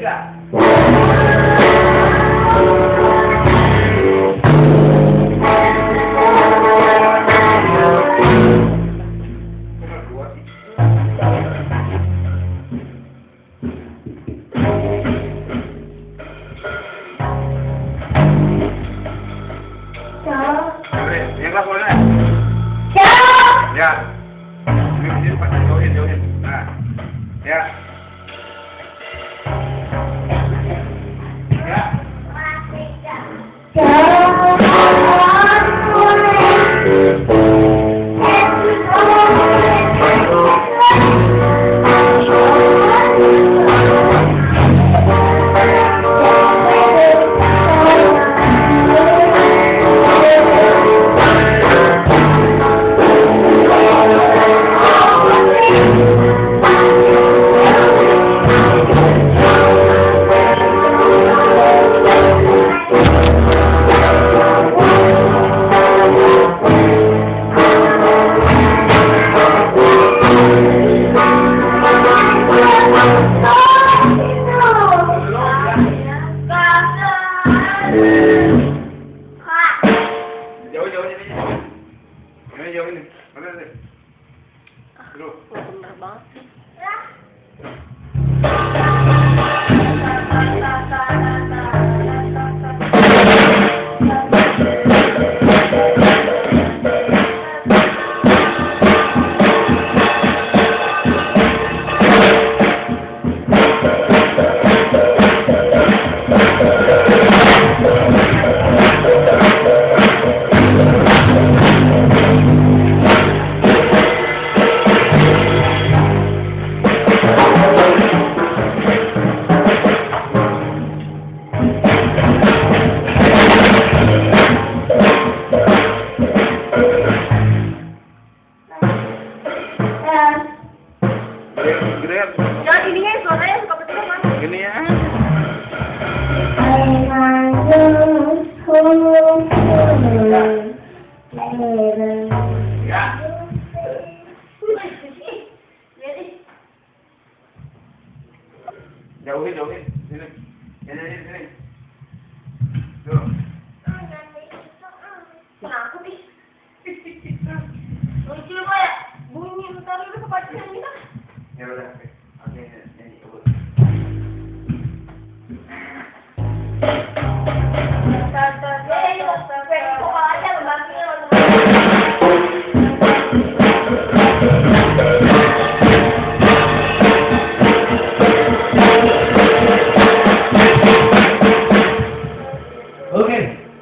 Ya. Ini pasang jauhin. Nah. Ya. Ya. Jauh ini. Mana deh? Dulu. Bener banget sih. Jangan ininya suaranya suka betul kan? Gini ya. Ya. Jauhin. Sini. Sini. Tuh. Kenapa sih? Lucu banget. Bunyi bentar dulu kepacian kita. Ya udah. Oke, nyanyi coba. Oke.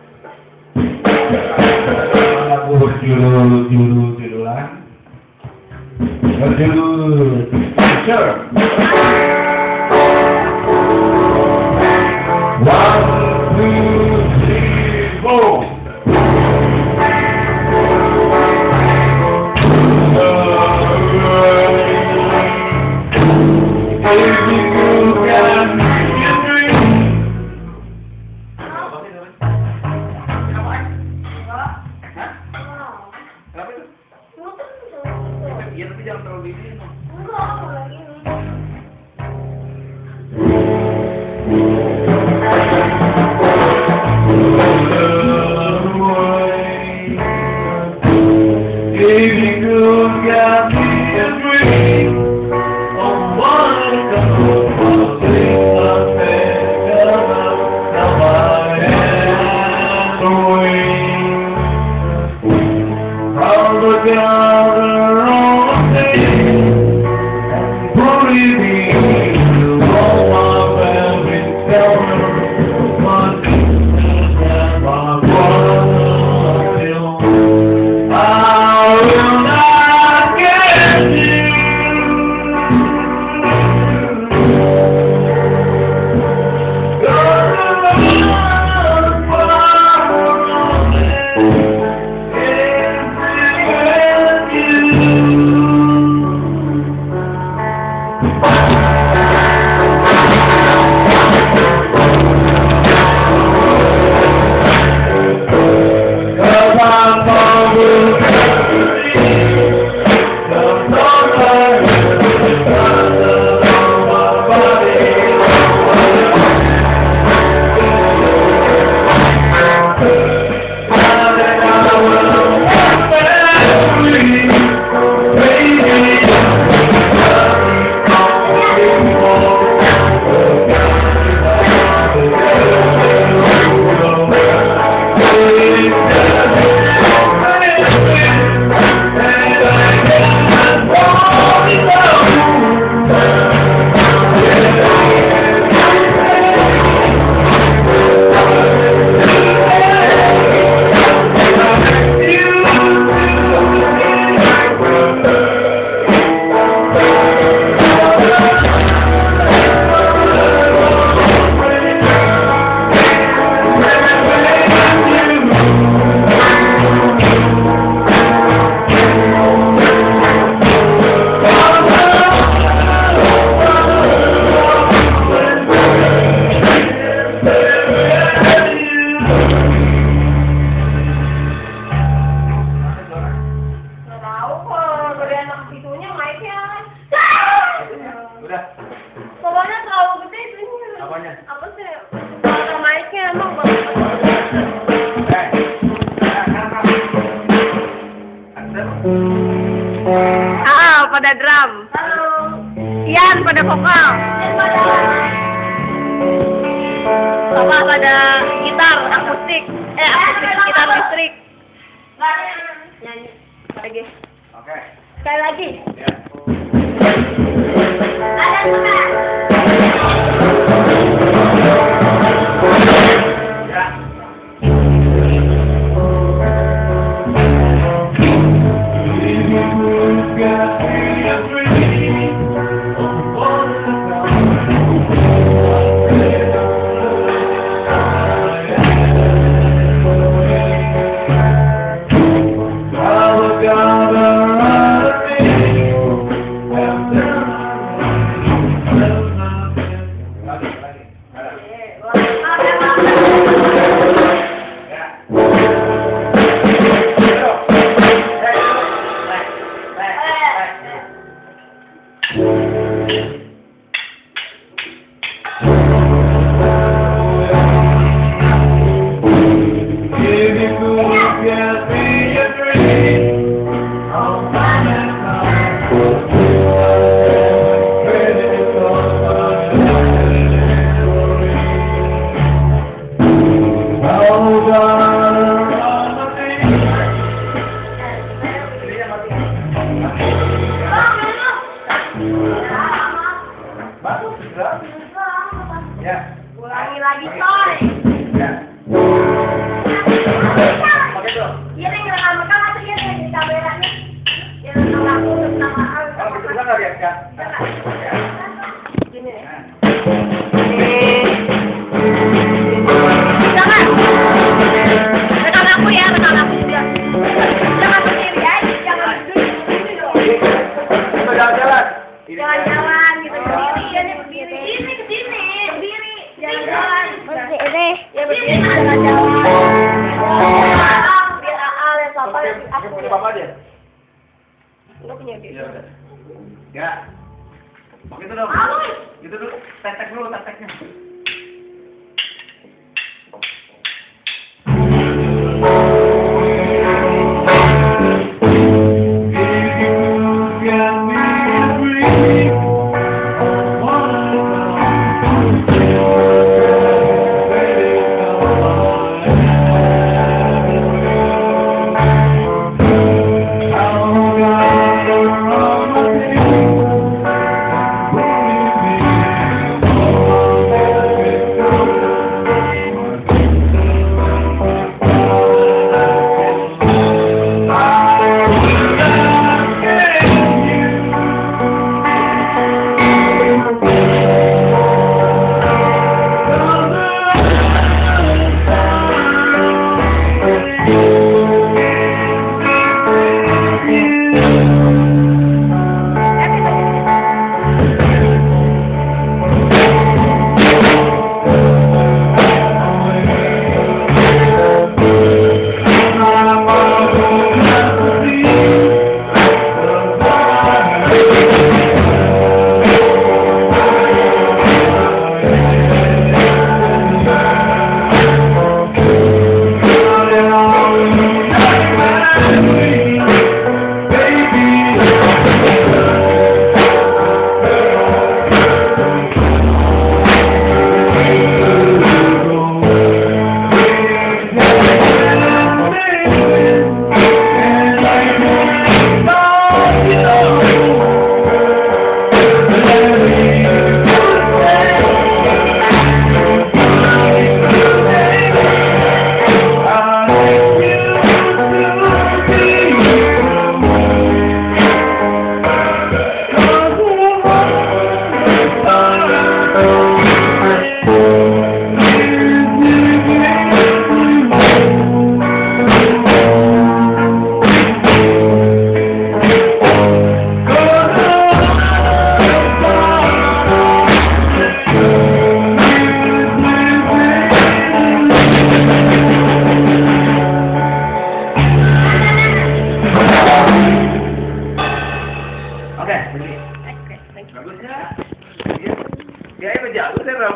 Lagu berjudul Berjudul Sure. Apanya? Apa sih? Kalau mic-nya emang bagus. Pada drum. Halo. Ian pada vokal. Bapak pada gitar akustik. Gitar listrik. Nyanyi. Lagi. Oke. Sekali lagi. Ya. Ada juga. Ya. Ulangi lagi, coy. Ya. Oke tuh. Iya nih ngerekam atau iya nih di kameranya. Ya rekam aku sama Kalau begitu kan nggak lihat kan? Gini nih. Nah. Jangan. Rekam aku ya, rekam aku juga. Jangan berdiri ya, jangan berdiri dong. Coba jalan-jalan. Jalan-jalan gitu berdiri, ya nih berdiri. Ini ke sini, berdiri. Jalan-jalan. Berdiri. Ya berdiri jalan-jalan. Biar Aal yang apa Oke, punya bapak aja. Lu punya dia. Ya udah. Ya. Oke itu dong. Gitu dulu. Tek dulu teknya. Oke, begini. Oke, thank you. Bagus ya? Dia jago saya